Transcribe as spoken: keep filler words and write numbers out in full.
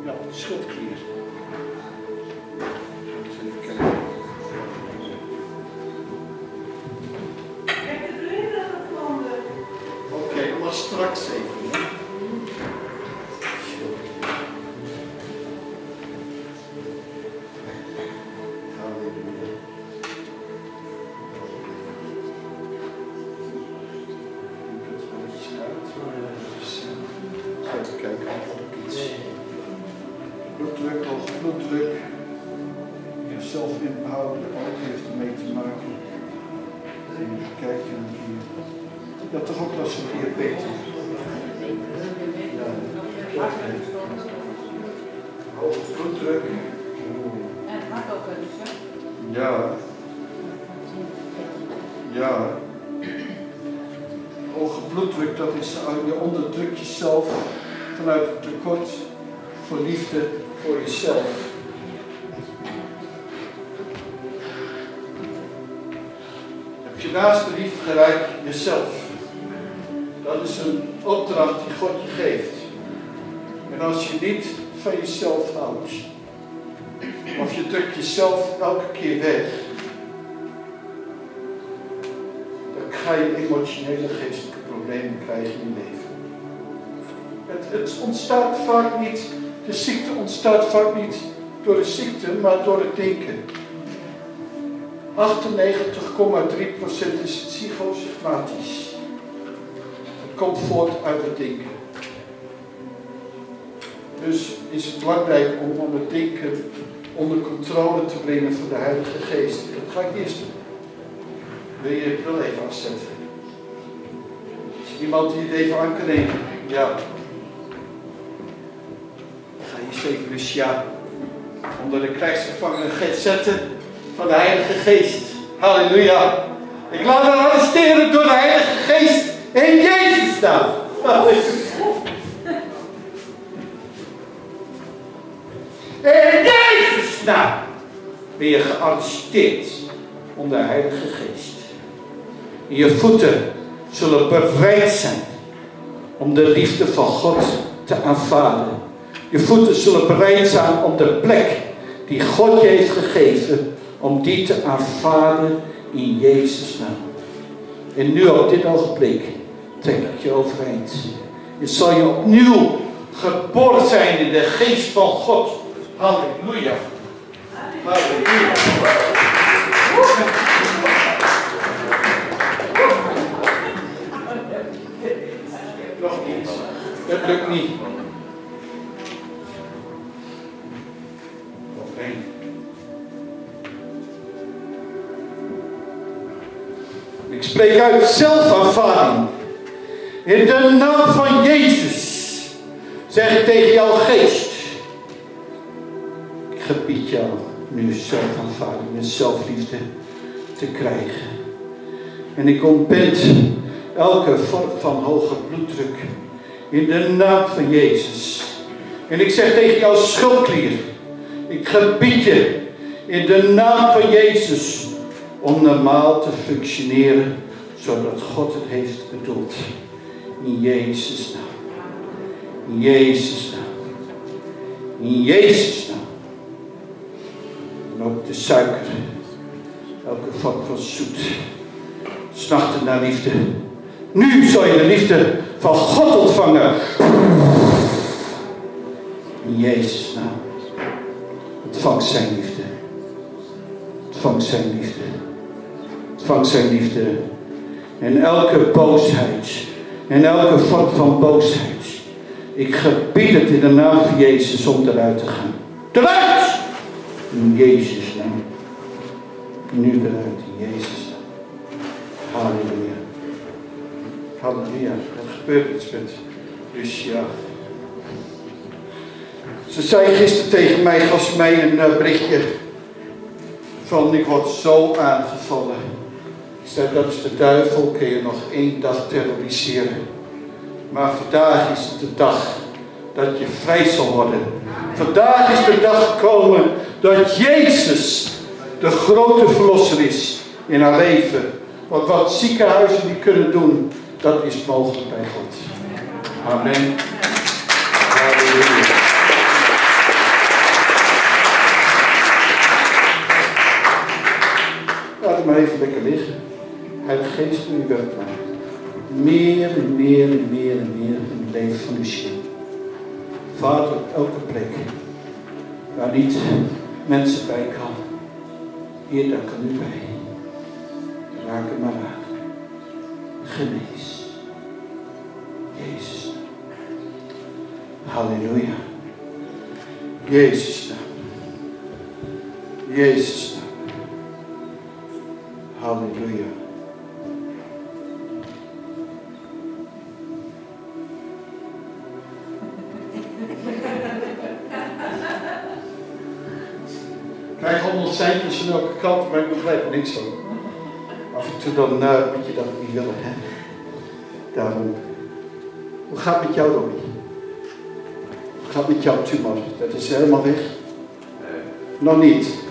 Nou, schildklier. Even kijken. Kijk, de blinde gevonden. Oké, okay, maar straks even. Hè? Even kijken of ik iets. Bloeddruk, hoge bloeddruk. Jezelf inhouden, ook heeft ermee te maken. Even kijken hier. Ja, toch ook last van diabetes. Ja. Hoge bloeddruk. En hart ook eens, hè? Ja. Ja. Hoge bloeddruk, dat is, je onderdrukt jezelf vanuit het tekort voor liefde voor jezelf. Heb je naast de liefde gelijk jezelf. Dat is een opdracht die God je geeft. En als je niet van jezelf houdt, of je drukt jezelf elke keer weg, dan ga je emotionele geestelijke problemen krijgen in je leven. Het, het ontstaat vaak niet, de ziekte ontstaat vaak niet door de ziekte, maar door het denken. achtennegentig komma drie procent is psychosomatisch. Het komt voort uit het denken. Dus is het belangrijk om, om het denken onder controle te brengen van de Heilige Geest. Dat ga ik eerst doen. Wil je het wel even afzetten? Is er iemand die het even aan kan nemen? Ja. Dan ga je eens even dus ja onder de krijgsgevangenen zetten van de Heilige Geest. Halleluja. Ik laat me arresteren door de Heilige Geest in Jezus' naam. In Jezus' naam ben je gearresteerd onder de Heilige Geest. En je voeten zullen bereid zijn om de liefde van God te aanvaarden. Je voeten zullen bereid zijn om de plek die God je heeft gegeven, om die te aanvaarden in Jezus' naam. En nu op dit ogenblik trek ik je overeind. Je zal je opnieuw geboren zijn in de geest van God. Halleluja. Halleluja. Nog niet. Dat lukt niet. Nog één. Ik spreek uit zelfaanvaarding. In de naam van Jezus zeg ik tegen jouw geest. Ik gebied jou nu zelfaanvaarding en zelfliefde te krijgen. En ik ontbind elke vorm van hoge bloeddruk in de naam van Jezus. En ik zeg tegen jouw schuldklier. Ik gebied je in de naam van Jezus om normaal te functioneren zodat God het heeft bedoeld. In Jezus' naam. In Jezus' naam. In Jezus' naam. En ook de suiker. Elke vorm van zoet. Snachten naar liefde. Nu zal je de liefde van God ontvangen. In Jezus' naam. Ontvang zijn liefde. Ontvang zijn liefde. Ontvang zijn liefde. En elke boosheid. En elke vorm van boosheid. Ik gebied het in de naam van Jezus om eruit te gaan. Eruit! In Jezus' naam. Nu eruit in Jezus' naam. Halleluja. Halleluja. Er gebeurt iets met Lucia. Ze zei gisteren tegen mij, gaf mij een uh, berichtje van ik word zo aangevallen. Ik zei dat is de duivel, kun je nog één dag terroriseren. Maar vandaag is het de dag dat je vrij zal worden. Vandaag is de dag gekomen dat Jezus de grote verlosser is in haar leven. Want wat ziekenhuizen die kunnen doen, dat is mogelijk bij God. Amen. Halleluja. maar even lekker liggen. Heilige Geest, doe je werk maar. Meer en meer en meer en meer in het leven van uw ziel. Vader, op elke plek waar niet mensen bij kan. Heer, daar kan u bij. Raak hem maar aan. Genees. Jezus. Halleluja. Jezus naam. Jezus naam. Halleluja. Ik krijg honderd cijfers aan elke kant, maar ik begrijp er niks van. Af en toe dan uh, moet je dat niet willen, hè. Daarom. Hoe gaat het met jou, Robbie? Hoe gaat het met jouw tumor? Dat is helemaal weg? Nee. Nog niet.